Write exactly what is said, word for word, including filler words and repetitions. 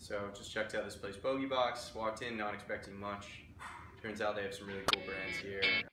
So just checked out this place, Bogeybox. Walked in not expecting much. Turns out they have some really cool brands here.